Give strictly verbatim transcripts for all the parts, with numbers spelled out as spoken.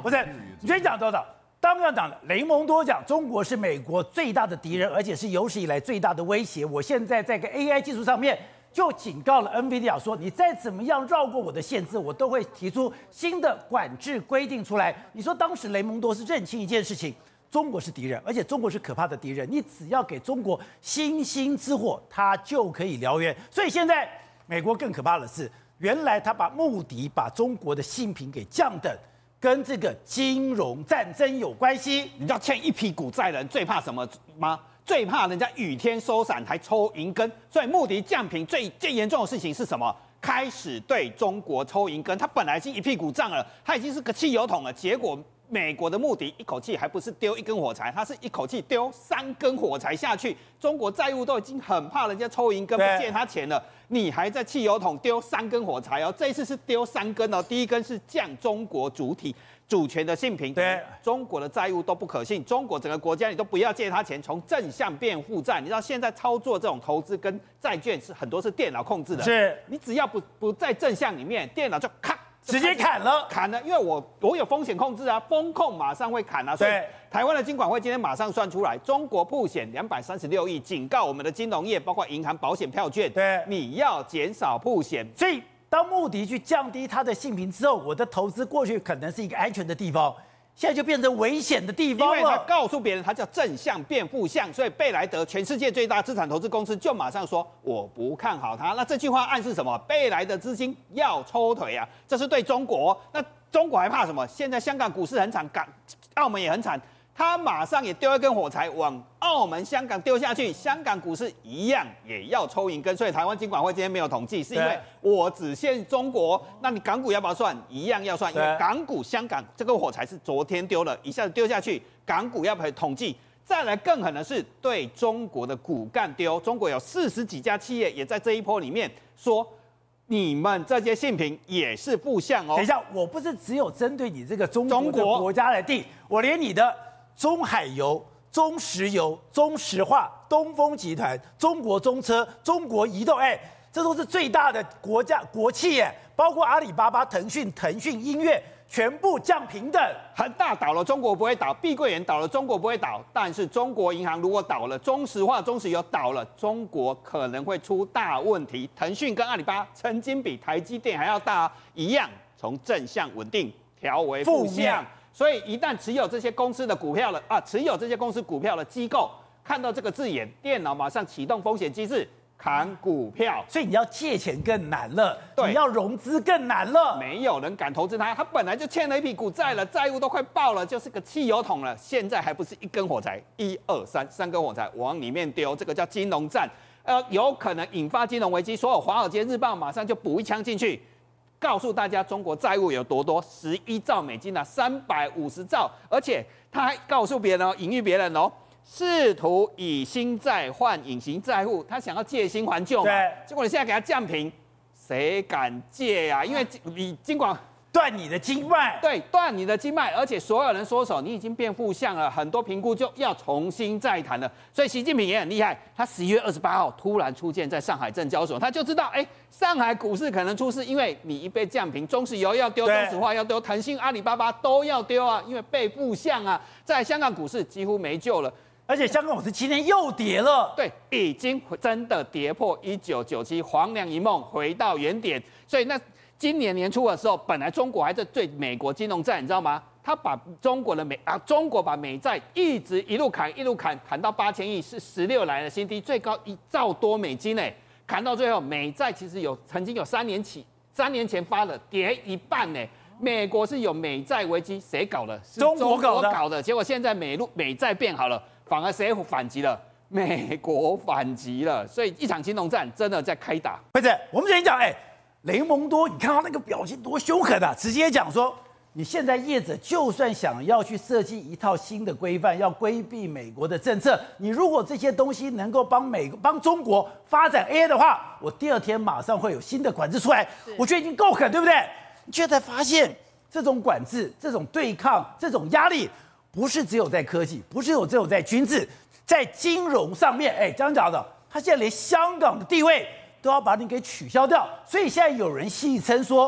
不是，你先讲多少？当然讲了，雷蒙多讲中国是美国最大的敌人，而且是有史以来最大的威胁。我现在在个 A I 技术上面就警告了 NVIDIA 说，你再怎么样绕过我的限制，我都会提出新的管制规定出来。你说当时雷蒙多是认清一件事情，中国是敌人，而且中国是可怕的敌人，你只要给中国星星之火，它就可以燎原。所以现在美国更可怕的是，原来他把目的把中国的性平给降等。跟这个金融战争有关系， 你知道欠一屁股债人最怕什么吗？最怕人家雨天收伞还抽银根，所以穆迪降频最最严重的事情是什么？开始对中国抽银根，他本来已经一屁股胀了，他已经是个汽油桶了，结果美国的穆迪一口气还不是丢一根火柴，他是一口气丢三根火柴下去，中国债务都已经很怕人家抽银根不借他钱了。你还在汽油桶丢三根火柴哦，这一次是丢三根哦，第一根是降中国主体主权的性平， 对中国的债务都不可信，中国整个国家你都不要借他钱，从正向变负债。你知道现在操作这种投资跟债券是很多是电脑控制的， 是你只要不不在正向里面，电脑就咔直接砍了， 砍了，因为我我有风险控制啊，风控马上会砍啊，所以台湾的金管会今天马上算出来，中国曝险两百三十六亿，警告我们的金融业，包括银行、保险、票券， 对， 你要减少曝险。 所以当穆迪去降低它的性平之后，我的投资过去可能是一个安全的地方，现在就变成危险的地方了。 因为他告诉别人，他叫正向变负向，所以贝莱德全世界最大资产投资公司就马上说我不看好它。那这句话暗示什么？贝莱德资金要抽腿啊，这是对中国。那中国还怕什么？现在香港股市很惨，港澳门也很惨。他马上也丢一根火柴往澳门、香港丢下去，香港股市一样也要抽银根，所以台湾金管会今天没有统计，是因为我只限中国，那你港股要不要算？一样要算，因为港股、香港这个火柴是昨天丢了，一下子丢下去，港股要不要统计？再来更狠的是对中国的骨干丢，中国有四十几家企业也在这一波里面说。你们这些性平也是负向哦。 等一下，我不是只有针对你这个中国的国家来定，我连你的中海油、中石油、中石化、东风集团、中国中车、中国移动，哎，这都是最大的国家国企耶，包括阿里巴巴、腾讯、腾讯音乐。全部降平等， 恒大倒了，中国不会倒；碧桂园倒了，中国不会倒。但是中国银行如果倒了，中石化、中石油倒了，中国可能会出大问题。腾讯跟阿里巴巴曾经比台积电还要大，一样从正向稳定调为负向。所以一旦持有这些公司的股票了啊，持有这些公司股票的机构看到这个字眼，电脑马上启动风险机制。砍股票， 所以你要借钱更难了，你要融资更难了， 没有人敢投资它，它本来就欠了一屁股债了，债务都快爆了，就是个汽油桶了，现在还不是一根火柴，一二三，三根火柴往里面丢，这个叫金融战，呃，有可能引发金融危机，所有华尔街日报马上就补一枪进去，告诉大家中国债务有多多，十一兆美金啊，三百五十兆，而且他还告诉别人哦，隐喻别人哦。试图以新债换隐形债务，他想要借新还旧嘛？ 对。 结果你现在给他降平，谁敢借呀、啊？因为你尽管断你的经脉， 对，断你的经脉，而且所有人缩手，你已经变负向了，很多评估就要重新再谈了。所以习近平也很厉害，他十一月二十八号突然出现在上海证交所，他就知道，哎，上海股市可能出事，因为你一被降平，中石油要丢，中石化要丢，腾讯、阿里巴巴都要丢啊，因为被负向啊，在香港股市几乎没救了。 而且香港股市今天又跌了， 对，已经真的跌破一九九七，黄粱一梦回到原点。所以那今年年初的时候，本来中国还在对美国金融债，你知道吗？他把中国的美啊，中国把美债一直一路砍，一路砍，砍到八千亿，是十六来的新低，最高一兆多美金哎，砍到最后，美债其实有曾经有三年起，三年前发了，跌一半呢。美国是有美债危机，谁搞的？是中国搞的， 搞的。结果现在美路美债变好了。反而谁反击了？美国反击了，所以一场金融战真的在开打。 不是，我们先讲，哎，雷蒙多，你看他那个表情多凶狠啊！直接讲说，你现在业者就算想要去设计一套新的规范，要规避美国的政策，你如果这些东西能够帮美帮中国发展 A I 的话，我第二天马上会有新的管制出来。我觉得已经够狠，对不对？你却才发现这种管制、这种对抗、这种压力。不是只有在科技，不是只有在军事，在金融上面，哎，这样讲的，他现在连香港的地位都要把你给取消掉。所以现在有人戏称说，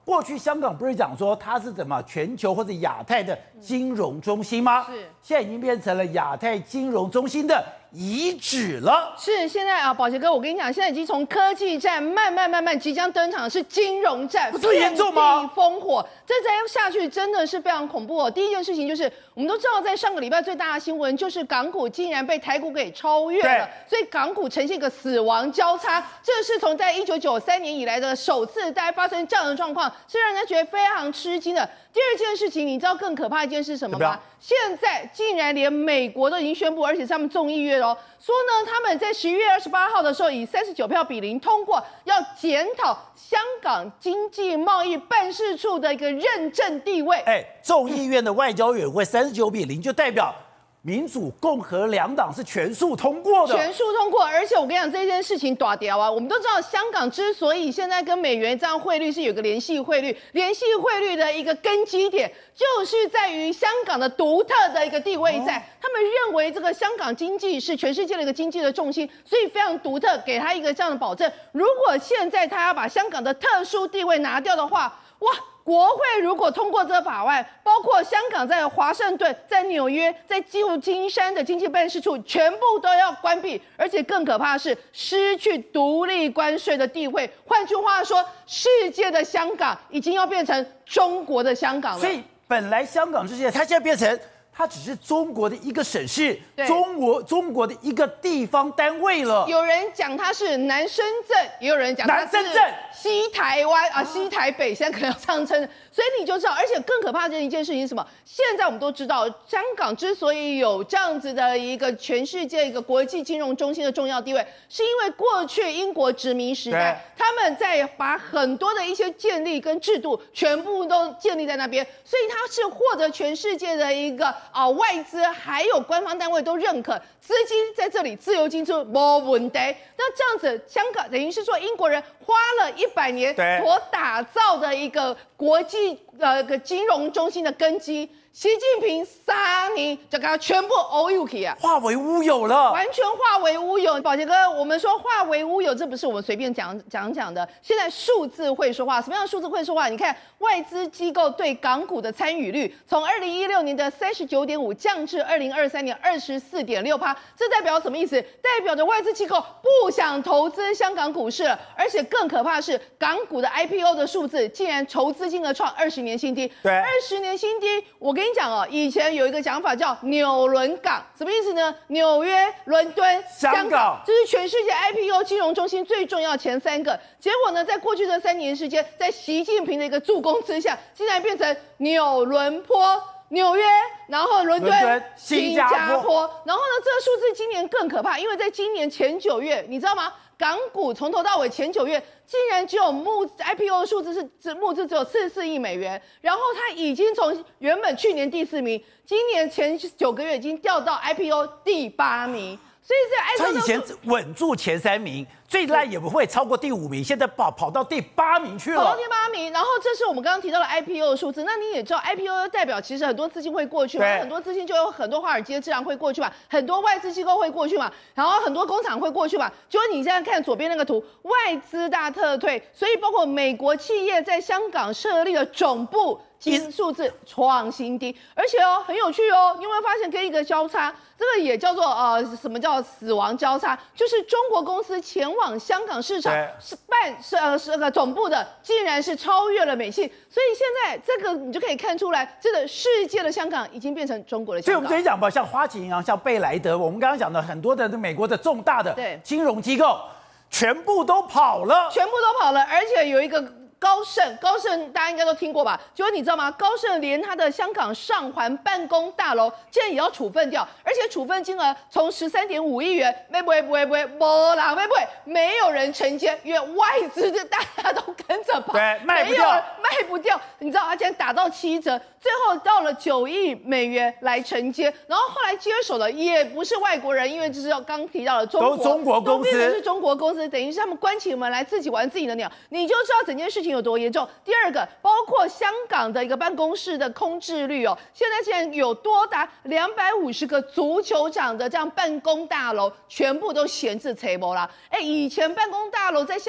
过去香港不是讲说它是怎么全球或者亚太的金融中心吗？ 是， 现在已经变成了亚太金融中心的遗址了。 是，现在啊，宝杰哥，我跟你讲，现在已经从科技战慢慢慢慢即将登场的是金融战， 不是严重吗？ 烽火，这再下去真的是非常恐怖哦。第一件事情就是，我们都知道，在上个礼拜最大的新闻就是港股竟然被台股给超越了，所以港股呈现一个死亡交叉，这是从在一九九三年以来的首次大概发生这样的状况，是让人家觉得非常吃惊的。第二件事情，你知道更可怕的一件事是什么吗？现在竟然连美国都已经宣布，而且是他们众议院哦，说呢他们在十一月二十八号的时候以三十九票比零通过，要检讨香港经济贸易办事处的一个认证地位。 哎，众议院的外交委员会三十九比零就代表民主共和两党是全数通过的， 全数通过。而且我跟你讲这件事情大条啊，我们都知道香港之所以现在跟美元这样汇率是有个联系汇率，联系汇率的一个根基点就是在于香港的独特的一个地位在，哦、他们认为这个香港经济是全世界的一个经济的重心，所以非常独特，给他一个这样的保证。如果现在他要把香港的特殊地位拿掉的话，哇！国会如果通过这个法案，包括香港在华盛顿、在纽约、在旧金山的经济办事处，全部都要关闭，而且更可怕的是失去独立关税的地位。换句话说，世界的香港已经要变成中国的香港了。 所以本来香港世界，它现在变成。它只是中国的一个省市，中国中国的一个地方单位了。 有人讲它是南深圳，也有人讲它是西台湾啊，西台北，现在可能要上称。所以你就知道，而且更可怕的一件事情是什么？现在我们都知道，香港之所以有这样子的一个全世界一个国际金融中心的重要地位，是因为过去英国殖民时代，他们在把很多的一些建立跟制度全部都建立在那边，所以它是获得全世界的一个啊外资还有官方单位都认可，资金在这里自由进出没问题。那这样子，香港等于是说英国人花了一百年所打造的一个国际。呃，个金融中心的根基，习近平三年就给它全部欧入去啊， 化为乌有了， 完全化为乌有。宝杰哥，我们说化为乌有，这不是我们随便讲讲讲的。现在数字会说话，什么样的数字会说话？你看外资机构对港股的参与率，从二零一六年的三十九点五降至二零二三年二十四点六趴，这代表什么意思？代表着外资机构不想投资香港股市了，而且更可怕的是，港股的 I P O 的数字竟然筹资金额创二十年新低。 对， 二十年新低，我跟你讲哦，以前有一个讲法叫纽伦港，什么意思呢？纽约、伦敦、 香港， 香港这是全世界 I P O 金融中心最重要前三个。结果呢，在过去这三年时间，在习近平的一个助攻之下，竟然变成纽伦坡。纽约，然后伦敦、新加坡，然后呢，这个数字今年更可怕，因为在今年前九月，你知道吗？港股从头到尾前九月竟然只有募 I P O 的数字是募资只有四十四亿美元，然后它已经从原本去年第四名，今年前九个月已经掉到 I P O 第八名。所以在他以前稳住前三名，最烂也不会超过第五名，现在跑跑到第八名去了， 跑到第八名。然后这是我们刚刚提到的 I P O 的数字，那你也知道 I P O 代表其实很多资金会过去嘛，很多资金就有很多华尔街自然会过去嘛，很多外资机构会过去嘛，然后很多工厂会过去嘛。结果你现在看左边那个图，外资大撤退，所以包括美国企业在香港设立的总部。新数字创新低，而且哦很有趣哦，你有没有发现跟一个交叉？这个也叫做呃什么叫死亡交叉？就是中国公司前往香港市场是办是呃是个总部的，竟然是超越了美信，所以现在这个你就可以看出来，这个世界的香港已经变成中国的香港。 所以我们可以讲吧，像花旗银行、像贝莱德，我们刚刚讲的很多的美国的重大的金融机构，全部都跑了， 全部都跑了，而且有一个。高盛，高盛大家应该都听过吧？结果你知道吗？高盛连他的香港上环办公大楼竟然也要处分掉，而且处分金额从十三点五亿元，没不会不会不会不啦，没不会，没有人承接，因为外资的大家都跟着跑， 对，卖不掉， 卖不掉。你知道，他竟然打到七折，最后到了九亿美元来承接，然后后来接手的也不是外国人，因为就是要刚提到的中国， 都中国公司， 都变成是中国公司，等于是他们关起门来自己玩自己的鸟，你就知道整件事情有多严重。第二个，包括香港的一个办公室的空置率哦，现在竟然有多达两百五十个足球场的这样办公大楼，全部都闲置拆没啦。哎，以前办公大楼在香港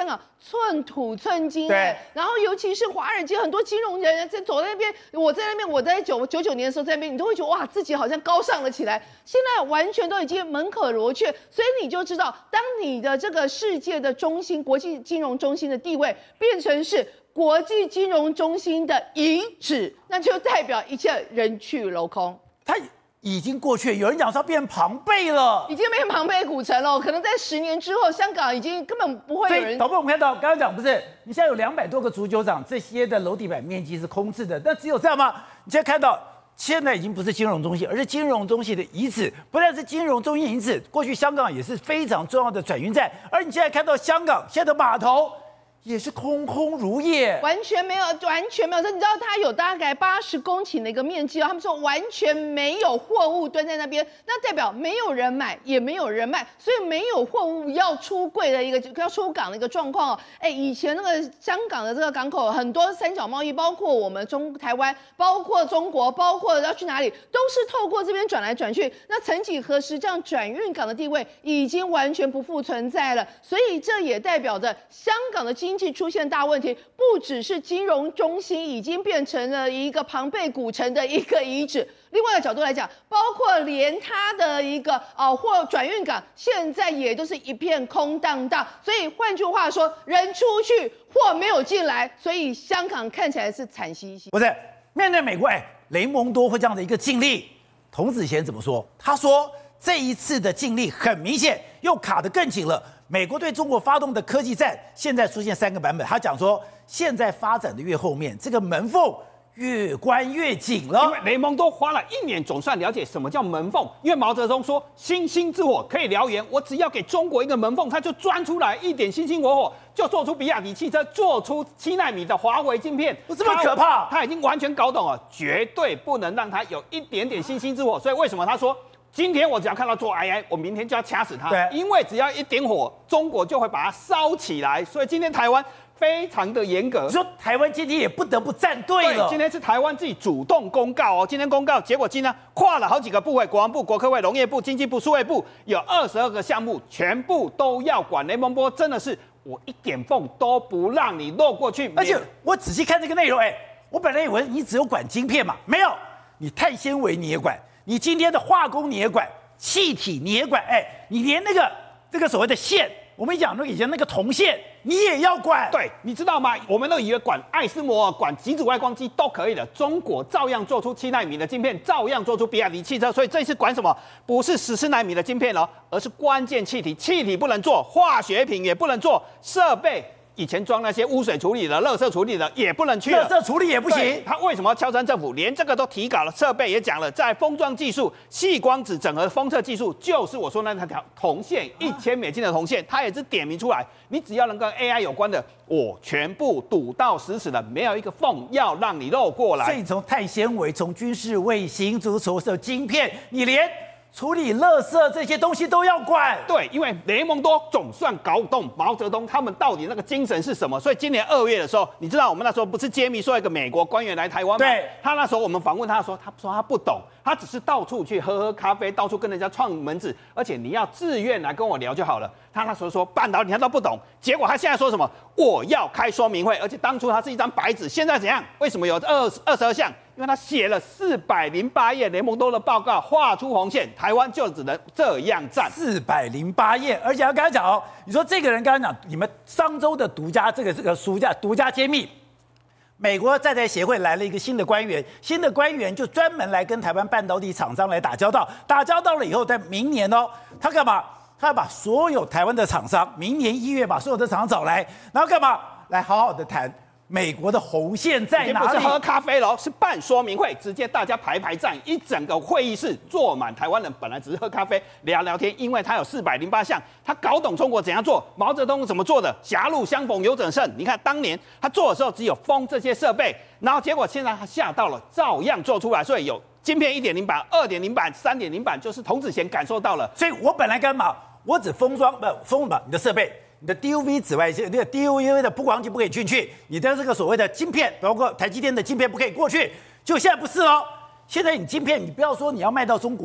寸土寸金， 对。 然后尤其是华尔街很多金融人在走在那边，我在那边，我在九九九年的时候在那边，你都会觉得哇，自己好像高尚了起来。现在完全都已经门可罗雀，所以你就知道，当你的这个世界的中心、国际金融中心的地位变成是国际金融中心的遗址，那就代表一切人去楼空。 它已经过去，有人讲说变庞贝了， 已经变庞贝古城了。可能在十年之后，香港已经根本不会有人。 导播，我们看到刚刚讲不是，你现在有两百多个足球场，这些的楼地板面积是空置的，但只有这样吗？你现在看到，现在已经不是金融中心，而是金融中心的遗址。不但是金融中心遗址，过去香港也是非常重要的转运站，而你现在看到香港现在的码头。也是空空如也， 完全没有，完全没有。你知道它有大概八十公顷的一个面积哦，他们说完全没有货物蹲在那边，那代表没有人买，也没有人卖，所以没有货物要出柜的一个要出港的一个状况哦。哎，以前那个香港的这个港口很多三角贸易，包括我们中台湾，包括中国，包括要去哪里，都是透过这边转来转去。那曾几何时，这样转运港的地位已经完全不复存在了，所以这也代表着香港的经。经济出现大问题，不只是金融中心已经变成了一个庞贝古城的一个遗址。另外一个角度来讲，包括连它的一个啊货转运港，现在也都是一片空荡荡。所以换句话说，人出去，货没有进来，所以香港看起来是惨兮兮。 不是面对美国，哎，雷蒙多会这样的一个尽力，童子贤怎么说？他说这一次的尽力很明显，又卡得更紧了。美国对中国发动的科技战，现在出现三个版本。他讲说，现在发展的越后面，这个门缝越关越紧了。 因为雷蒙多花了一年，总算了解什么叫门缝。因为毛泽东说，星星之火可以燎原，我只要给中国一个门缝，它就钻出来一点星星火火，就做出比亚迪汽车，做出七纳米的华为晶片。 不这么可怕？ 他已经完全搞懂了，绝对不能让它有一点点星星之火。所以为什么他说？今天我只要看到做 A I， 我明天就要掐死它。 对， 因为只要一点火，中国就会把它烧起来。所以今天台湾非常的严格。 你说台湾今天也不得不站队了。 对，今天是台湾自己主动公告哦。今天公告，结果今天跨了好几个部会，国防部、国科会、农业部、经济部、数位部，有二十二个项目，全部都要管。雷蒙多真的是我一点缝都不让你漏过去。 而且我仔细看这个内容，哎，我本来以为你只有管晶片嘛，没有，你碳纤维你也管。你今天的化工你也管，气体你也管，哎，你连那个这个所谓的线，我们讲那个以前那个铜线，你也要管。 对，你知道吗？我们都以为管艾斯摩尔、管极紫外光机都可以的，中国照样做出七纳米的晶片，照样做出比亚迪汽车。所以这一次管什么？不是十四纳米的晶片哦，而是关键气体，气体不能做，化学品也不能做，设备。以前装那些污水处理的、垃圾处理的也不能去了， 垃圾处理也不行。 他为什么要敲山政府？连这个都提稿了，设备也讲了，在封装技术、细光子整合封测技术，就是我说那条铜线，一千美金的铜线，它也是点名出来，你只要能跟 A I 有关的，我全部堵到死死的，没有一个缝要让你漏过来。 所以从碳纤维、从军事卫星、从所有晶片，你连处理垃圾这些东西都要管。 对，因为雷蒙多总算搞懂毛泽东他们到底那个精神是什么。所以今年二月的时候，你知道我们那时候不是揭秘说一个美国官员来台湾吗？ 对， 他那时候我们访问他说，他说他不懂，他只是到处去喝喝咖啡，到处跟人家串门子，而且你要自愿来跟我聊就好了。他那时候说半导体他都不懂，结果他现在说什么？我要开说明会，而且当初他是一张白纸，现在怎样？为什么有二二十二项？因为他写了四百零八页雷蒙多的报告，画出红线，台湾就只能这样站。 四百零八页，而且他刚才讲哦，你说这个人刚才讲，你们商周的独家这个这个独家独家揭秘，美国在台协会来了一个新的官员，新的官员就专门来跟台湾半导体厂商来打交道，打交道了以后，在明年哦，他干嘛？他要把所有台湾的厂商，明年一月把所有的厂商找来，然后干嘛？来好好的谈。美国的红线在哪里？ 不是喝咖啡喽，是办说明会，直接大家排排站，一整个会议室坐满台湾人。本来只是喝咖啡聊聊天，因为他有四百零八项，他搞懂中国怎样做，毛泽东怎么做的，狭路相逢有准胜。你看当年他做的时候只有封这些设备，然后结果现在他吓到了，照样做出来，所以有晶片一点零版、二点零版、三点零版，就是童子贤感受到了。 所以我本来干嘛？我只封装不封吧你的设备。你的 D U V 紫外线，那个 D U V 的曝光器不可以进去，你的这个所谓的晶片，包括台积电的晶片不可以过去，就现在不是哦。现在你晶片，你不要说你要卖到中国，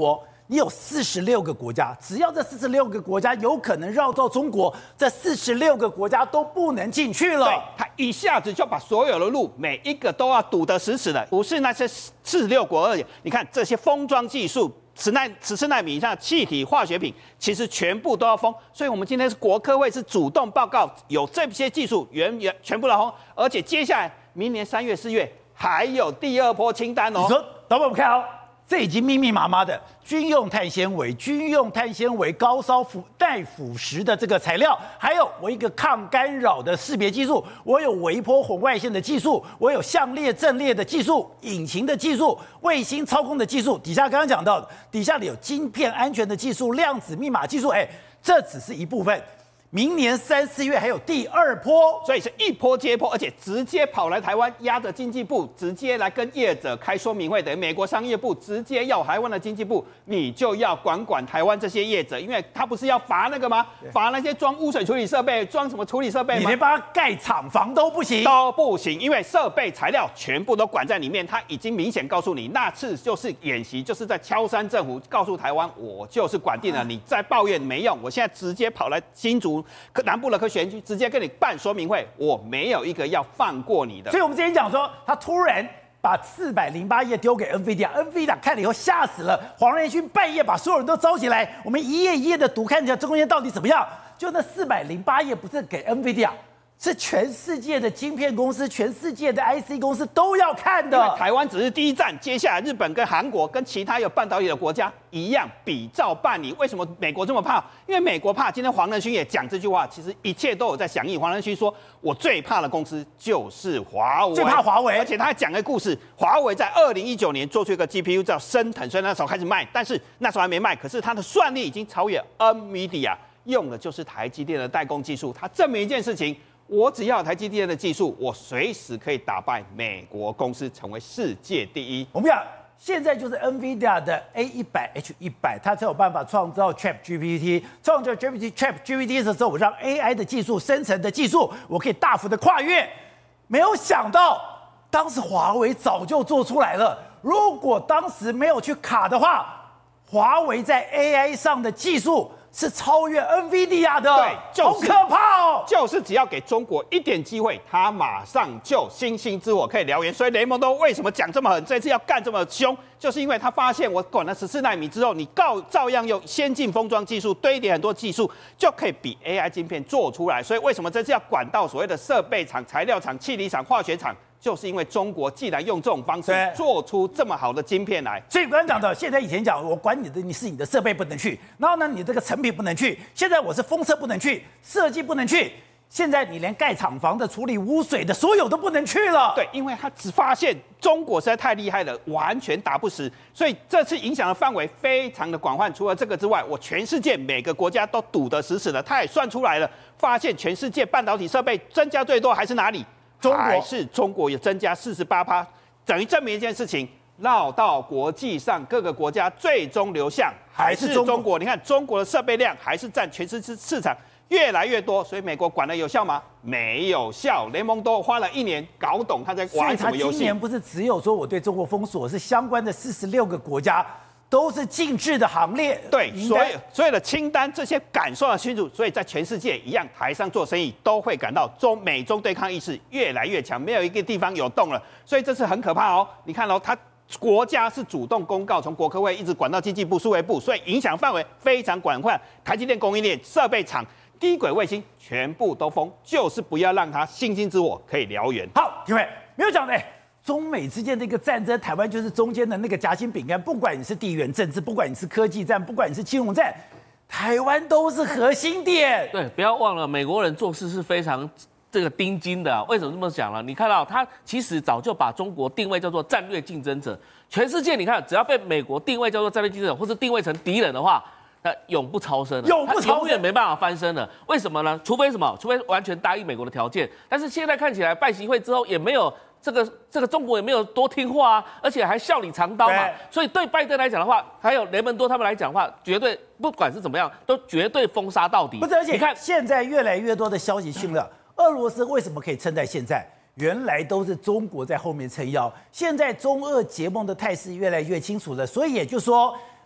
你有四十六个国家，只要这四十六个国家有可能绕到中国，这四十六个国家都不能进去了。 对，他一下子就把所有的路每一个都要堵得死死的，不是那些四十六国而已。你看这些封装技术。十奈十四奈米以上的气体化学品，其实全部都要封，所以我们今天是国科会是主动报告有这些技术原原全部要封，而且接下来明年三月四月还有第二波清单哦。 你说，导播我们看哦，这已经密密麻麻的军用碳纤维、军用碳纤维高烧腐耐腐蚀的这个材料，还有我一个抗干扰的识别技术，我有微波红外线的技术，我有相列阵列的技术、引擎的技术、卫星操控的技术。底下刚刚讲到的，底下里有晶片安全的技术、量子密码技术，哎，这只是一部分。明年三四月还有第二波， 所以是一波接波，而且直接跑来台湾，压着经济部直接来跟业者开说明会，等于美国商业部直接要台湾的经济部，你就要管管台湾这些业者，因为他不是要罚那个吗？罚那些装污水处理设备、装什么处理设备吗？ 你连帮他盖厂房都不行， 都不行，因为设备材料全部都管在里面。他已经明显告诉你，那次就是演习，就是在敲山政府告诉台湾，我就是管定了，你再抱怨没用，我现在直接跑来新竹。南部的科学园区直接跟你办说明会，我没有一个要放过你的。 所以我们之前讲说，他突然把四百零八页丢给 NVIDIA，NVIDIA 看了以后吓死了，黄仁勋半夜把所有人都招起来，我们一页一页的读，看一下中间到底怎么样。就那四百零八页不是给 NVIDIA。是全世界的晶片公司、全世界的 I C 公司都要看的。 因为台湾只是第一站，接下来日本跟韩国跟其他有半导体的国家一样比照办理。为什么美国这么怕？因为美国怕。今天黄仁勋也讲这句话，其实一切都有在响应。黄仁勋说：“我最怕的公司就是华为， 最怕华为。” 而且他还讲个故事，华为在二零一九年做出一个 G P U 叫升腾，所以那时候开始卖，但是那时候还没卖，可是它的算力已经超越 NVIDIA， 用的就是台积电的代工技术。它证明一件事情。我只要有台积电的技术，我随时可以打败美国公司，成为世界第一。 我们讲，现在就是 NVIDIA 的 A 一百 H 一百，它才有办法创造 ChatGPT， 创造 ChatGPT 的时候，我让 A I 的技术生成的技术，我可以大幅的跨越。没有想到，当时华为早就做出来了。如果当时没有去卡的话，华为在 A I 上的技术。是超越 NVIDIA 的， 对，就是、 好可怕哦！ 就是只要给中国一点机会，他马上就星星之火可以燎原。所以雷蒙多为什么讲这么狠，这次要干这么凶，就是因为他发现我管了十四奈米之后，你告照样用先进封装技术堆叠很多技术，就可以比 A I 晶片做出来。所以为什么这次要管到所谓的设备厂、材料厂、气体厂、化学厂？就是因为中国既然用这种方式做出这么好的晶片来， 所以刚刚讲的，现在以前讲我管你的，你是你的设备不能去，然后呢，你这个成品不能去，现在我是封测不能去，设计不能去，现在你连盖厂房的、处理污水的，所有都不能去了。 对，因为他只发现中国实在太厉害了，完全打不死，所以这次影响的范围非常的广泛。除了这个之外，我全世界每个国家都堵得死死的。他也算出来了，发现全世界半导体设备增加最多还是哪里？ 中国还是中国也增加四十八趴，等于证明一件事情，绕到国际上各个国家最终流向还是中国。中国你看中国的设备量还是占全世界市场越来越多，所以美国管的有效吗？没有效。雷蒙多花了一年搞懂他在玩什么游戏。 所以他今年不是只有说我对中国封锁，是相关的四十六个国家。都是禁制的行列， 对，所以所有的清单这些感受的清楚，所以在全世界一样，台商做生意都会感到中美中对抗意识越来越强，没有一个地方有动了，所以这次很可怕哦。你看哦，他国家是主动公告，从国科会一直管到经济部、数位部，所以影响范围非常广泛。台积电供应链、设备厂、低轨卫星全部都封，就是不要让它星星之火可以燎原。 好，各位没有讲的。中美之间的一个战争，台湾就是中间的那个夹心饼干。不管你是地缘政治，不管你是科技战，不管你是金融战，台湾都是核心点。 对，不要忘了，美国人做事是非常这个盯紧的、啊。为什么这么讲呢？你看到他其实早就把中国定位叫做战略竞争者。全世界你看，只要被美国定位叫做战略竞争者，或是定位成敌人的话，那永不超生了， 永不超生， 永远没办法翻身了。为什么呢？除非什么？除非完全答应美国的条件。但是现在看起来，拜习会之后也没有。这个这个中国也没有多听话啊，而且还笑里藏刀嘛，所以对拜登来讲的话，还有雷蒙多他们来讲的话，绝对不管是怎么样，都绝对封杀到底。 不是，而且你看现在越来越多的消息讯了，俄罗斯为什么可以撑在现在？原来都是中国在后面撑腰，现在中俄结盟的态势越来越清楚了，所以也就是说，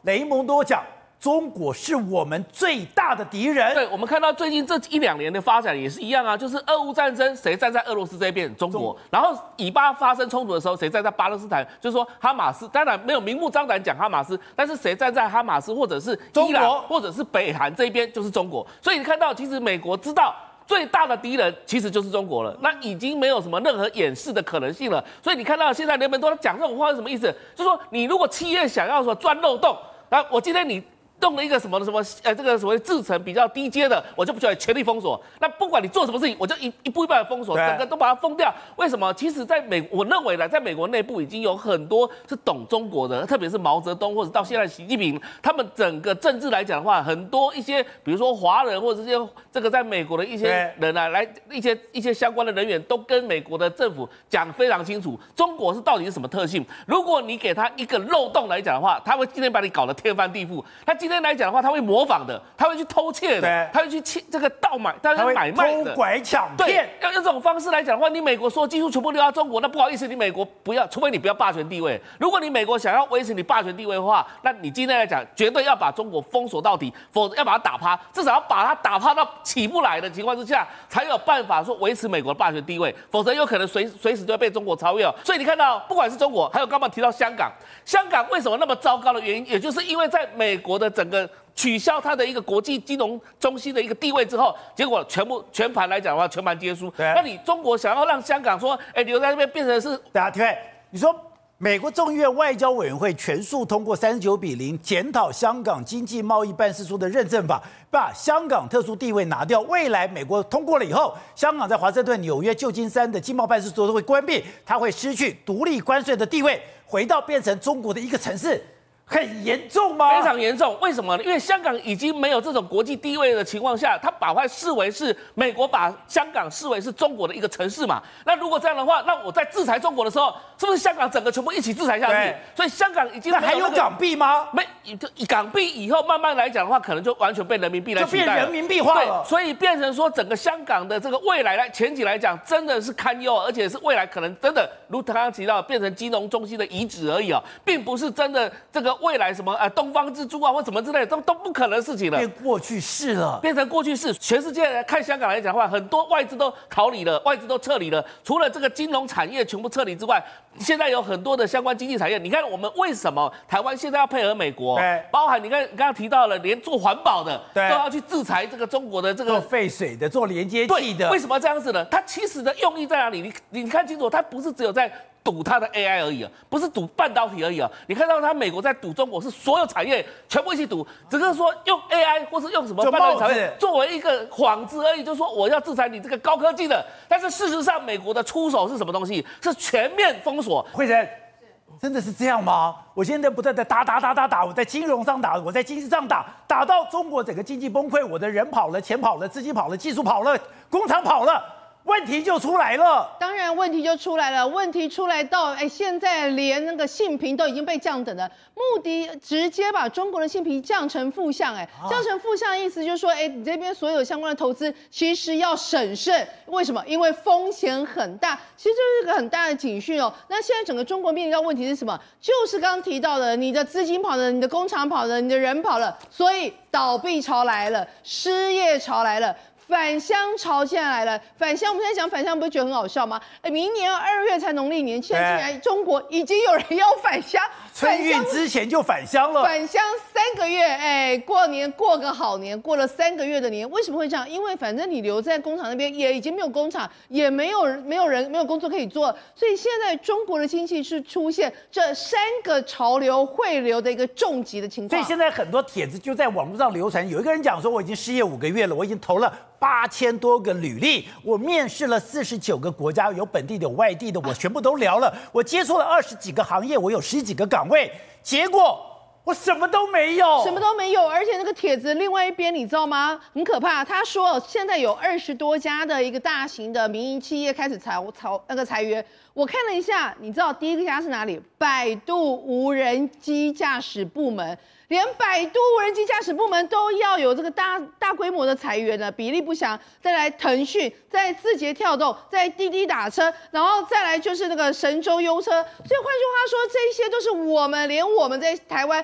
雷蒙多讲。中国是我们最大的敌人。 对，我们看到最近这一两年的发展也是一样啊，就是俄乌战争，谁站在俄罗斯这边？中国。然后以巴发生冲突的时候，谁站在巴勒斯坦？就是说哈马斯，当然没有明目张胆讲哈马斯，但是谁站在哈马斯或者是伊朗或者是北韩这边，就是中国。所以你看到，其实美国知道。最大的敌人其实就是中国了，那已经没有什么任何掩饰的可能性了。所以你看到现在人们都讲这种话是什么意思？就是说你如果企业想要说钻漏洞，那我今天你。弄了一个什么什么呃，这个所谓制程比较低阶的，我就不需要全力封锁。那不管你做什么事情，我就一一步一步的封锁，整个都把它封掉。为什么？其实在美，我认为呢，在美国内部已经有很多是懂中国的，特别是毛泽东或者到现在习近平，他们整个政治来讲的话，很多一些比如说华人或者这些这个在美国的一些人啊，来一些一些相关的人员都跟美国的政府讲非常清楚，中国是到底是什么特性。如果你给他一个漏洞来讲的话，他会今天把你搞得天翻地覆。他今天来讲的话，他会模仿的，他会去偷窃的，他会去窃这个盗买，他会买卖的， 偷拐抢骗。 要用这种方式来讲的话，你美国所有技术全部留到中国，那不好意思，你美国不要，除非你不要霸权地位。如果你美国想要维持你霸权地位的话，那你今天来讲，绝对要把中国封锁到底，否则要把它打趴，至少要把它打趴到起不来的情况之下，才有办法说维持美国的霸权地位，否则有可能随随时就会被中国超越。所以你看到，不管是中国，还有刚刚提到香港，香港为什么那么糟糕的原因，也就是因为在美国的整个。取消它的一个国际金融中心的一个地位之后，结果全部全盘来讲的话，全盘皆输。那你中国想要让香港说，哎，留在那边变成是大家听，你说美国众议院外交委员会全数通过三十九比零检讨香港经济贸易办事处的认证法，把香港特殊地位拿掉。未来美国通过了以后，香港在华盛顿、纽约、旧金山的经贸办事处都会关闭，它会失去独立关税的地位，回到变成中国的一个城市。很严重吗？ 非常严重。为什么呢？因为香港已经没有这种国际地位的情况下，他把它视为是美国把香港视为是中国的一个城市嘛。那如果这样的话，那我在制裁中国的时候，是不是香港整个全部一起制裁下去？所以香港已经那还有港币吗？ 没，港币以后慢慢来讲的话，可能就完全被人民币来取代了， 就变人民币化了。 所以变成说整个香港的这个未来来前景来讲，真的是堪忧，而且是未来可能真的如刚刚提到，变成金融中心的遗址而已啊，并不是真的这个。未来什么呃东方之珠啊或什么之类的都都不可能的事情了， 变过去式了， 变成过去式。全世界看香港来讲的话，很多外资都逃离了，外资都撤离了。除了这个金融产业全部撤离之外，现在有很多的相关经济产业。你看我们为什么台湾现在要配合美国？包含你看你刚刚提到了，连做环保的都要去制裁这个中国的这个做废水的、做连接器的。 为什么这样子呢？它其实的用意在哪里？你你看清楚，它不是只有在赌它的 A I 而已啊，不是赌半导体而已啊。你看到它美国在赌中国，是所有产业全部一起赌，只是说用 A I 或是用什么半导体产业作为一个幌子而已，就是说我要制裁你这个高科技的。但是事实上，美国的出手是什么东西？是全面封锁。 慧珍，真的是这样吗？我现在不断的打打打打打，我在金融上打，我在经济上打，打到中国整个经济崩溃，我的人跑了，钱跑了，资金跑了，技术跑了，工厂跑了。问题就出来了， 当然问题就出来了。问题出来到，哎，现在连那个信评都已经被降等了，目的直接把中国的信评降成负向，哎，降成负向的意思就是说，哎，你这边所有相关的投资其实要审慎，为什么？因为风险很大，其实这是一个很大的警讯哦。那现在整个中国面临到问题是什么？就是刚刚提到的，你的资金跑了，你的工厂跑了，你的人跑了，所以倒闭潮来了，失业潮来了。返乡潮现在来了，返乡我们现在讲返乡，不是觉得很好笑吗？哎，明年二月才农历年，现在竟然中国已经有人要返乡， 春运之前就返乡了， 返乡三个月，哎，过年过个好年，过了三个月的年，为什么会这样？因为反正你留在工厂那边也已经没有工厂，也没有没有人没有工作可以做，所以现在中国的经济是出现这三个潮流汇流的一个重疾的情况。 所以现在很多帖子就在网络上流传，有一个人讲说，我已经失业五个月了，我已经投了八千多个履历，我面试了四十九个国家，有本地的、有外地的，我全部都聊了。我接触了二十几个行业，我有十几个岗位，结果我什么都没有， 什么都没有。而且那个帖子另外一边你知道吗？很可怕。他说现在有二十多家的一个大型的民营企业开始裁裁那个裁员。我看了一下，你知道第一个家是哪里？百度无人机驾驶部门。连百度无人机驾驶部门都要有这个大大规模的裁员了，比例不详。再来腾讯，再字节跳动，再滴滴打车，然后再来就是那个神州优车。所以换句话说，这些都是我们连我们在台湾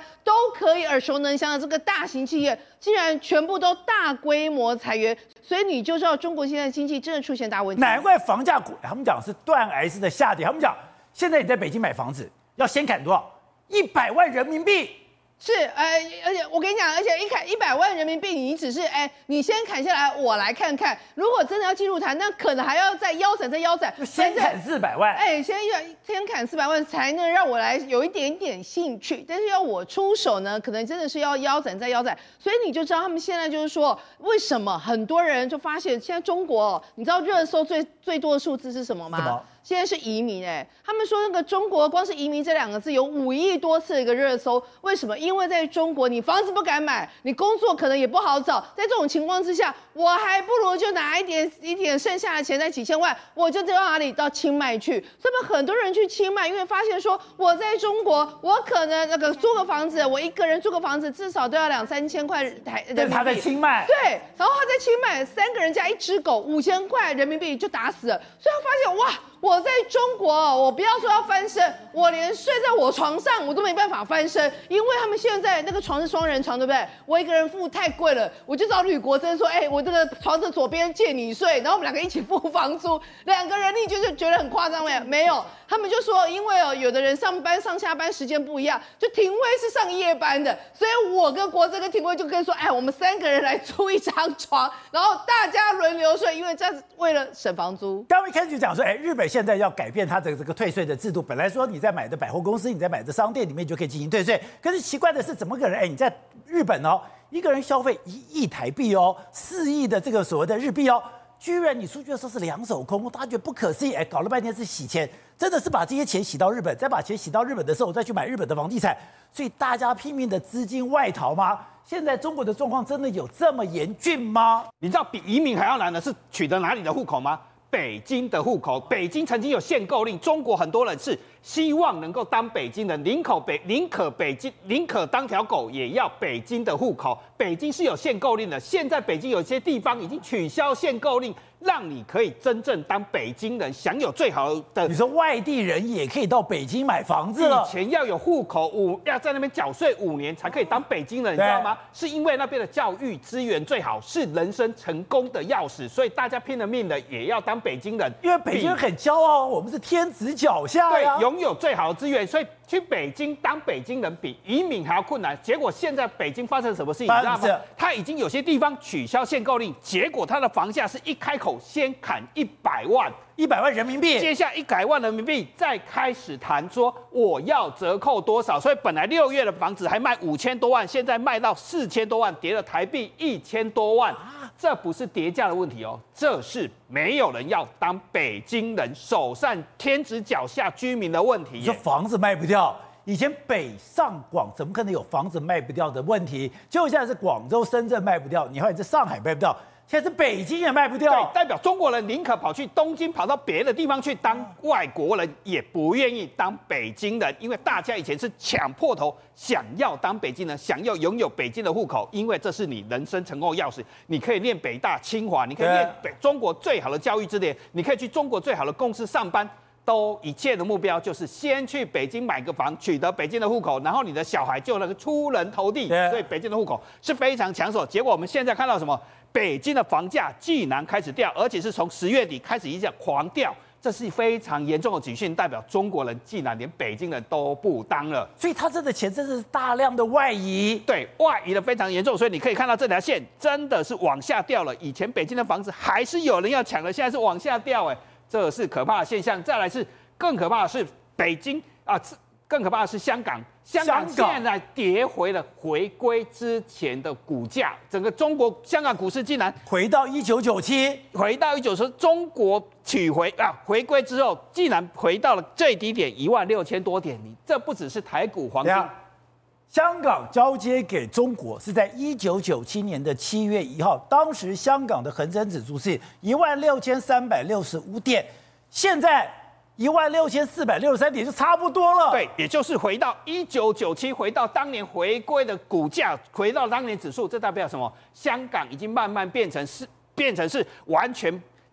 都可以耳熟能详的这个大型企业，竟然全部都大规模裁员，所以你就知道中国现在经济真的出现大问题。 难怪房价股，他们讲是断崖式的下跌。他们讲，现在你在北京买房子要先砍多少？一百万人民币。 是，呃，而且我跟你讲，而且一砍一百万人民币，你只是，哎，你先砍下来，我来看看。如果真的要进入谈，那可能还要再腰斩，再腰斩， 先砍四百万。 哎，先要先砍四百万，才能让我来有一点点兴趣。但是要我出手呢，可能真的是要腰斩再腰斩。所以你就知道他们现在就是说，为什么很多人就发现，现在中国，你知道热搜最最多的数字是什么吗？ 什么？ 现在是移民哎、欸，他们说那个中国光是移民这两个字有五亿多次的一个热搜，为什么？因为在中国你房子不敢买，你工作可能也不好找，在这种情况之下，我还不如就拿一点一点剩下的钱，那几千万，我就到哪里到清迈去。所以很多人去清迈，因为发现说我在中国，我可能那个租个房子，我一个人租个房子至少都要两三千块台人民币。 他在清迈， 对，然后他在清迈三个人加一只狗，五千块人民币就打死了，所以他发现哇。我在中国，我不要说要翻身，我连睡在我床上我都没办法翻身，因为他们现在那个床是双人床，对不对？我一个人付太贵了，我就找吕国珍说，哎、欸，我这个床的左边借你睡，然后我们两个一起付房租，两个人你就是觉得很夸张没？没有，他们就说，因为哦，有的人上班上下班时间不一样，就廷辉是上夜班的，所以我跟国珍跟廷辉就可以说，哎，我们三个人来租一张床，然后大家轮流睡，因为这样是为了省房租。 刚一开始就讲说，哎，日本现在要改变它的这个退税的制度，本来说你在买的百货公司、你在买的商店里面就可以进行退税，可是奇怪的是，怎么可能？哎，你在日本哦，一个人消费一亿台币哦，四亿的这个所谓的日币哦，居然你出去的时候是两手空，大家觉得不可思议。哎，搞了半天是洗钱，真的是把这些钱洗到日本，再把钱洗到日本的时候，再去买日本的房地产，所以大家拼命的资金外逃吗？现在中国的状况真的有这么严峻吗？ 你知道比移民还要难的是取得哪里的户口吗？北京的户口，北京曾经有限购令，中国很多人是希望能够当北京人，宁可北宁可北京宁可当条狗也要北京的户口。北京是有限购令的，现在北京有些地方已经取消限购令，让你可以真正当北京人，享有最好的。 你说外地人也可以到北京买房子了？ 以前要有户口五，要在那边缴税五年才可以当北京人，你知道吗？是因为那边的教育资源最好，是人生成功的钥匙，所以大家拼了命的也要当北京人。 因为北京人很骄傲，我们是天子脚下呀， 对，拥有最好的资源，所以去北京当北京人比移民还要困难。结果现在北京发生什么事情，你知道吗？他已经有些地方取消限购令，结果他的房价是一开口先砍一百万， 一百万人民币， 接下一百万人民币再开始谈说我要折扣多少。所以本来六月的房子还卖五千多万，现在卖到四千多万，跌了台币一千多万。这不是跌价的问题哦，这是没有人要当北京人，首善天子脚下居民的问题。 你说房子卖不掉，以前北上广怎么可能有房子卖不掉的问题？结果现在是广州、深圳卖不掉，你还在上海卖不掉。现在是北京也卖不掉， 对，代表中国人宁可跑去东京，跑到别的地方去当外国人，也不愿意当北京人，因为大家以前是抢破头想要当北京人，想要拥有北京的户口，因为这是你人生成功的钥匙。你可以念北大、清华，你可以念北中国最好的教育之点，你可以去中国最好的公司上班。都一切的目标就是先去北京买个房，取得北京的户口，然后你的小孩就能够出人头地。所以北京的户口是非常抢手。结果我们现在看到什么？北京的房价竟然开始掉，而且是从十月底开始一直狂掉，这是非常严重的警讯，代表中国人竟然连北京人都不当了。 所以他这个钱真的是大量的外移， 对，外移的非常严重。所以你可以看到这条线真的是往下掉了。以前北京的房子还是有人要抢的，现在是往下掉，哎。这是可怕的现象。再来是更可怕的是北京啊，更可怕的是香港。香港现在跌回了回归之前的股价，整个中国香港股市竟然回到一九九七， 回到一九九七，中国取回啊回归之后，竟然回到了最低点一万六千多点。你这不只是台股黄金。 香港交接给中国是在一九九七年的七月一号，当时香港的恒生指数是一万六千三百六十五点，现在一万六千四百六十三点就差不多了。 对，也就是回到一九九七，回到当年回归的股价，回到当年指数，这代表什么？香港已经慢慢变成是变成是完全。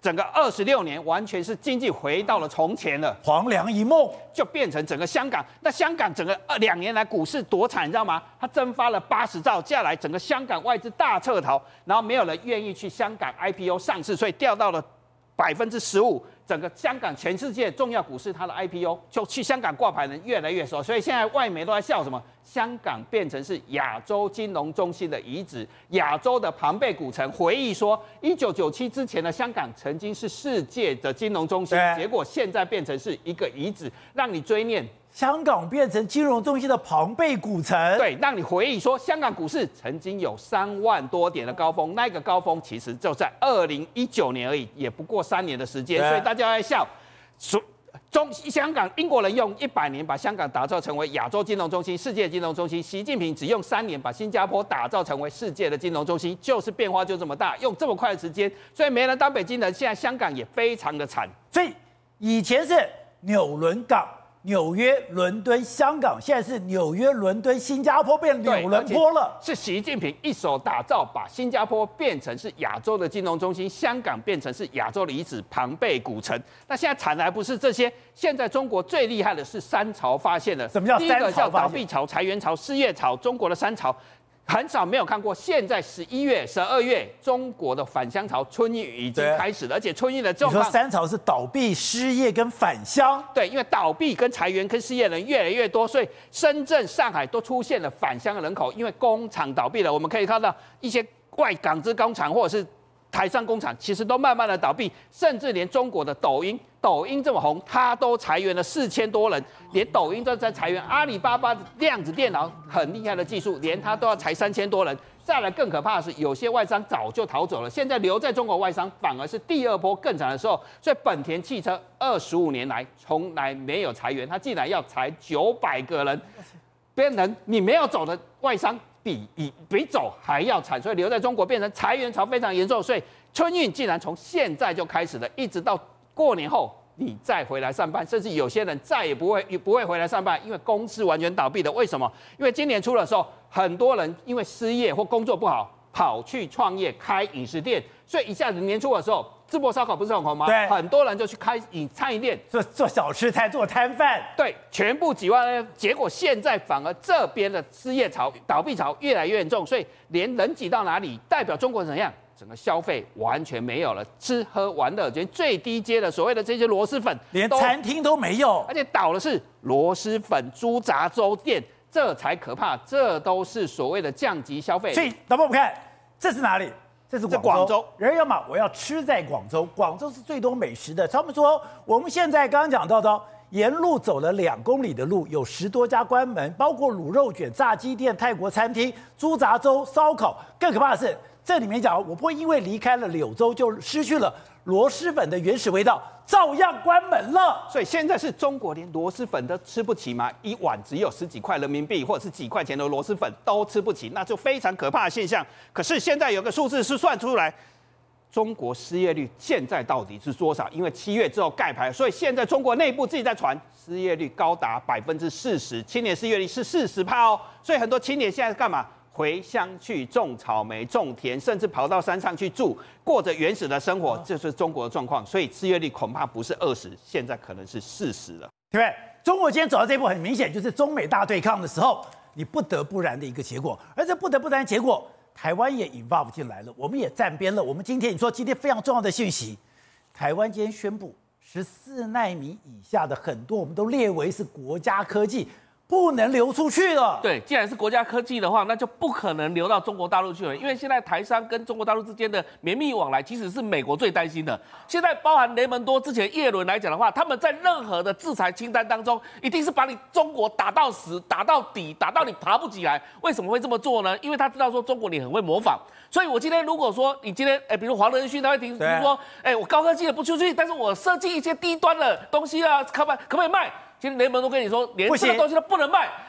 整个二十六年完全是经济回到了从前了， 黄粱一梦就变成整个香港。那香港整个二两年来股市多惨，你知道吗？它蒸发了八十兆，接下来整个香港外资大撤逃，然后没有人愿意去香港 I P O 上市，所以掉到了百分之十五。整个香港全世界重要股市，它的 I P O 就去香港挂牌的人越来越少，所以现在外媒都在笑什么？香港变成是亚洲金融中心的遗址。亚洲的庞贝古城回忆说，一九九七之前的香港曾经是世界的金融中心，结果现在变成是一个遗址，让你追念。 香港变成金融中心的庞贝古城， 对，让你回忆说，香港股市曾经有三万多点的高峰，那个高峰其实就在二零一九年而已，也不过三年的时间，所以大家在笑。中香港英国人用一百年把香港打造成为亚洲金融中心、世界金融中心，习近平只用三年把新加坡打造成为世界的金融中心，就是变化就这么大，用这么快的时间，所以没人当北京人。现在香港也非常的惨， 所以以前是纽伦港。纽约、伦敦、香港，现在是纽约、伦敦、新加坡变纽伦坡了。 是习近平一手打造，把新加坡变成是亚洲的金融中心，香港变成是亚洲的遗址庞贝古城。那现在惨的还不是这些，现在中国最厉害的是三潮发现了。 什么叫三潮？ 第一个叫倒闭潮、裁员潮、失业潮，中国的三潮。很少没有看过，现在十一月、十二月，中国的返乡潮春运已经开始了，而且春运的状况， 你说三潮是倒闭、失业跟返乡？ 对，因为倒闭跟裁员跟失业人越来越多，所以深圳、上海都出现了返乡的人口，因为工厂倒闭了。我们可以看到一些外港资工厂或者是台商工厂，其实都慢慢的倒闭，甚至连中国的抖音。抖音这么红，它都裁员了四千多人，连抖音都在裁员。阿里巴巴的量子电脑很厉害的技术，连它都要裁三千多人。再来更可怕的是，有些外商早就逃走了，现在留在中国外商反而是第二波更惨的时候。所以本田汽车二十五年来从来没有裁员，它竟然要裁九百个人，变成你没有走的外商比比比走还要惨，所以留在中国变成裁员潮非常严重。所以春运竟然从现在就开始了，一直到过年后你再回来上班，甚至有些人再也不会不会回来上班，因为公司完全倒闭的。为什么？因为今年初的时候，很多人因为失业或工作不好，跑去创业开饮食店，所以一下子年初的时候，淄博烧烤不是很红吗？ 对， 很多人就去开饮餐饮店， 做做小吃摊，做摊贩。 对，全部几万人。结果现在反而这边的失业潮、倒闭潮越来越严重，所以连人挤到哪里，代表中国人怎样？整个消费完全没有了，吃喝玩乐，连最低阶的所谓的这些螺蛳粉， 连餐厅都没有， 而且倒的是螺蛳粉、猪杂粥店，这才可怕。这都是所谓的降级消费。 所以，导播我们看，这是哪里？这是广州。 广州人要嘛，我要吃在广州，广州是最多美食的。他们说，我们现在刚刚讲到的，沿路走了两公里的路，有十多家关门，包括卤肉卷、炸鸡店、泰国餐厅、猪杂粥、烧烤。更可怕的是，这里面讲，我不会因为离开了柳州就失去了螺蛳粉的原始味道，照样关门了。 所以现在是中国连螺蛳粉都吃不起吗？一碗只有十几块人民币或者是几块钱的螺蛳粉都吃不起，那就非常可怕的现象。可是现在有个数字是算出来，中国失业率现在到底是多少？因为七月之后盖牌，所以现在中国内部自己在传，失业率高达百分之四十，青年失业率是四十趴哦。所以很多青年现在干嘛？回乡去种草莓、种田，甚至跑到山上去住，过着原始的生活，这是中国的状况。所以失业率恐怕不是二十，现在可能是四十了， 对不对？中国今天走到这一步，很明显就是中美大对抗的时候，你不得不然的一个结果。而这不得不然的结果，台湾也 involve 进来了，我们也站边了。我们今天你说今天非常重要的讯息，台湾今天宣布十四奈米以下的很多我们都列为是国家科技，不能流出去了。 对，既然是国家科技的话，那就不可能流到中国大陆去了。因为现在台商跟中国大陆之间的绵密往来，其实是美国最担心的。现在包含雷蒙多之前叶伦来讲的话，他们在任何的制裁清单当中，一定是把你中国打到死、打到底、打到你爬不起来。为什么会这么做呢？因为他知道说中国你很会模仿。所以我今天如果说你今天，哎，比如黄仁勋他会提出说，哎，我高科技的不出去，但是我设计一些低端的东西啊，可不可不可以卖？今天雷蒙多跟你说，连这个东西都不能卖，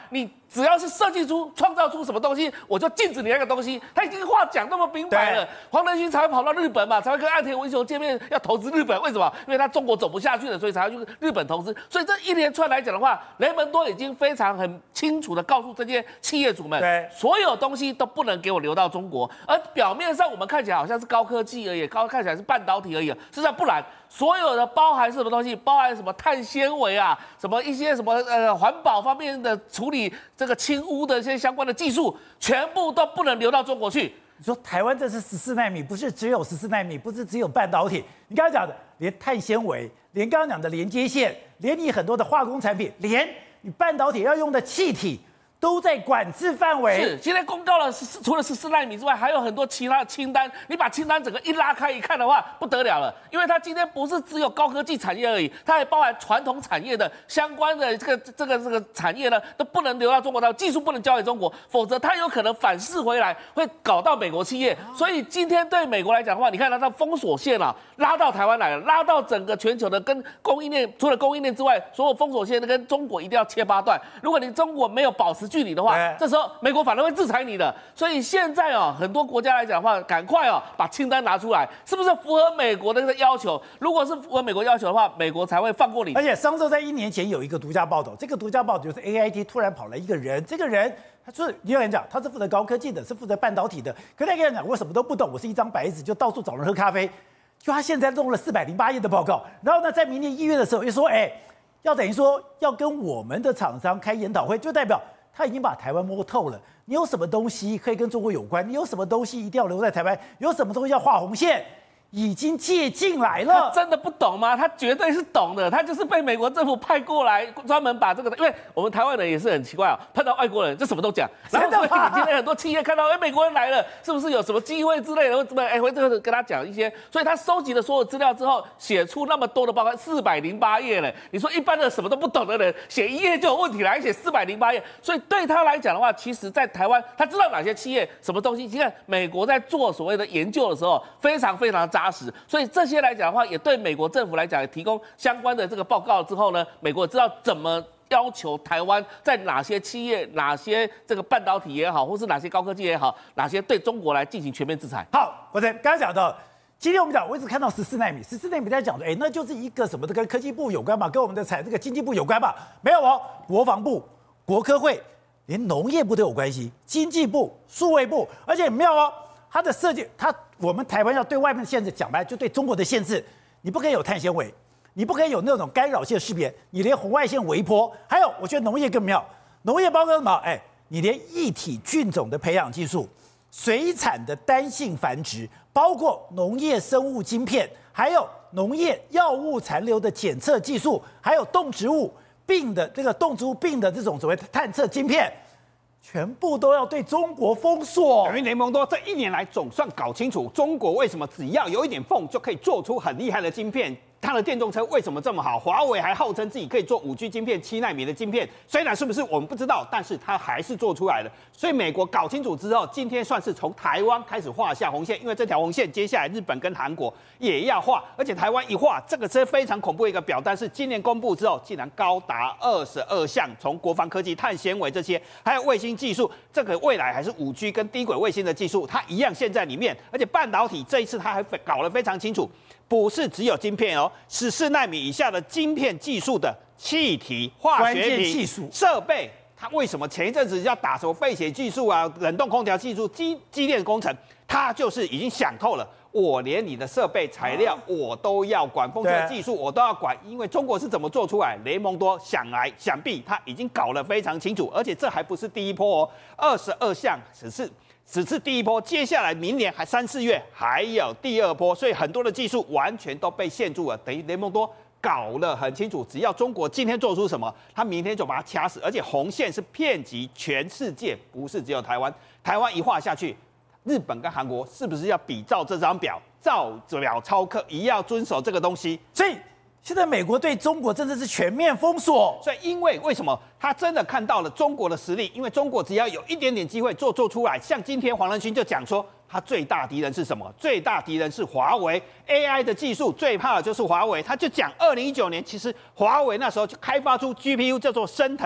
你只要是设计出、创造出什么东西，我就禁止你那个东西。他已经话讲那么明白了，黄仁勋才会跑到日本嘛，才会跟岸田文雄见面，要投资日本。为什么？因为他中国走不下去了，所以才要去日本投资。所以这一连串来讲的话，雷蒙多已经非常很清楚的告诉这些企业主们， 对， 所有东西都不能给我流到中国。而表面上我们看起来好像是高科技而已，高看起来是半导体而已，实际上不然。所有的包含什么东西？包含什么碳纤维啊，什么一些什么呃环保方面的处理这个轻污的一些相关的技术，全部都不能流到中国去。 你说台湾这是十四奈米，不是只有十四奈米，不是只有半导体。你刚才讲的，连碳纤维，连刚刚讲的连接线，连你很多的化工产品，连你半导体要用的气体。都在管制范围。 是，现在公告了，除了十四奈米之外，还有很多其他的清单。你把清单整个一拉开一看的话，不得了了，因为它今天不是只有高科技产业而已，它还包含传统产业的相关的这个这个这个产业呢，都不能流到中国，它技术不能交给中国，否则它有可能反噬回来，会搞到美国企业。所以今天对美国来讲的话，你看它的封锁线啊，拉到台湾来了，拉到整个全球的跟供应链，除了供应链之外，所有封锁线跟中国一定要切八段。如果你中国没有保持距离的话，这时候美国反而会制裁你的。所以现在哦，很多国家来讲的话，赶快哦把清单拿出来，是不是符合美国的这个要求？如果是符合美国要求的话，美国才会放过你。 而且上周在一年前有一个独家报道，这个独家报道就是 A I T 突然跑来一个人，这个人他就是你有人讲他是负责高科技的，是负责半导体的，可那个人讲我什么都不懂，我是一张白纸，就到处找人喝咖啡。就他现在弄了四百零八页的报告，然后呢，在明年一月的时候又说，哎，要等于说要跟我们的厂商开研讨会，就代表。他已经把台湾摸透了，你有什么东西可以跟中国有关？你有什么东西一定要留在台湾？有什么东西要画红线？已经借进来了， 他真的不懂吗？他绝对是懂的，他就是被美国政府派过来，专门把这个，因为我们台湾人也是很奇怪啊、哦，碰到外国人就什么都讲。然后今天很多企业看到，哎，美国人来了，是不是有什么机会之类的？或怎么，哎，会这个跟他讲一些。所以他收集了所有资料之后，写出那么多的报告，四百零八页嘞。你说一般的什么都不懂的人，写一页就有问题了，还写四百零八页。所以对他来讲的话，其实在台湾，他知道哪些企业什么东西。你看美国在做所谓的研究的时候，非常非常扎实。所以这些来讲的话，也对美国政府来讲，也提供相关的这个报告之后呢，美国知道怎么要求台湾在哪些企业、哪些这个半导体也好，或是哪些高科技也好，哪些对中国来进行全面制裁。 好，我在刚刚讲到，今天我们讲，我一直看到十四奈米，十四奈米在讲说，哎，那就是一个什么的跟科技部有关嘛，跟我们的产这个经济部有关嘛？没有哦，国防部、国科会，连农业部都有关系，经济部、数位部，而且很妙哦。它的设计，它我们台湾要对外面的限制，讲白就对中国的限制，你不可以有碳纤维，你不可以有那种干扰线识别，你连红外线微波，还有我觉得农业更妙，农业包括什么？哎，你连异体菌种的培养技术、水产的单性繁殖，包括农业生物晶片，还有农业药物残留的检测技术，还有动植物病的这个动植物病的这种所谓的探测晶片。全部都要对中国封锁， 等于雷蒙多这一年来总算搞清楚，中国为什么只要有一点缝就可以做出很厉害的晶片。它的电动车为什么这么好？华为还号称自己可以做五 G 晶片、七奈米的晶片，虽然是不是我们不知道，但是它还是做出来了。所以美国搞清楚之后，今天算是从台湾开始画下红线，因为这条红线接下来日本跟韩国也要画，而且台湾一画，这个是非常恐怖的一个表单，是今年公布之后，竟然高达二十二项，从国防科技、碳纤维这些，还有卫星技术，这个未来还是五 G 跟低轨卫星的技术，它一样现在里面，而且半导体这一次它还搞得非常清楚。不是只有晶片哦，十四奈米以下的晶片技术的气体、化学品技术设备，它为什么前一阵子要打什么废血技术啊、冷冻空调技术、机机电工程？它就是已经想透了，我连你的设备材料我都要管，风车技术我都要管，因为中国是怎么做出来？雷蒙多想来想必他已经搞得非常清楚，而且这还不是第一波哦，二十二项只是。只是第一波，接下来明年还三四月还有第二波，所以很多的技术完全都被限住了。等于雷蒙多搞得很清楚，只要中国今天做出什么，他明天就把它掐死，而且红线是遍及全世界，不是只有台湾。台湾一画下去，日本跟韩国是不是要比照这张表，照表操课，一样遵守这个东西？ 所以。现在美国对中国真的是全面封锁， 所以因为为什么他真的看到了中国的实力？因为中国只要有一点点机会做做出来，像今天黄仁勋就讲说，他最大敌人是什么？最大敌人是华为 A I 的技术，最怕的就是华为。他就讲，二零一九年其实华为那时候就开发出 G P U 叫做升腾。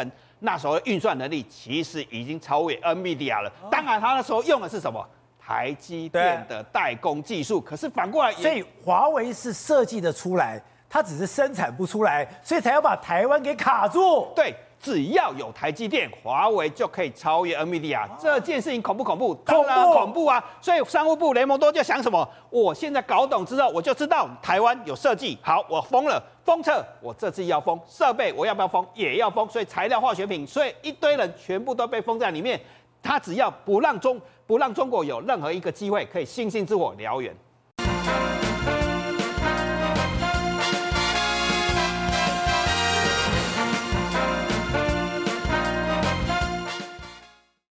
那时候的运算能力其实已经超越 NVIDIA 了。当然，他那时候用的是什么？台积电的代工技术。可是反过来， 所以华为是设计的出来，它只是生产不出来，所以才要把台湾给卡住。 对。只要有台积电，华为就可以超越 NVIDIA。这件事情恐不恐怖？当然恐怖啊！所以商务部雷蒙多就想什么？我现在搞懂之后，我就知道台湾有设计。好，我封了封测，我这次要封设备，我要不要封？也要封。所以材料化学品，所以一堆人全部都被封在里面。他只要不让中不让中国有任何一个机会可以星星之火燎原。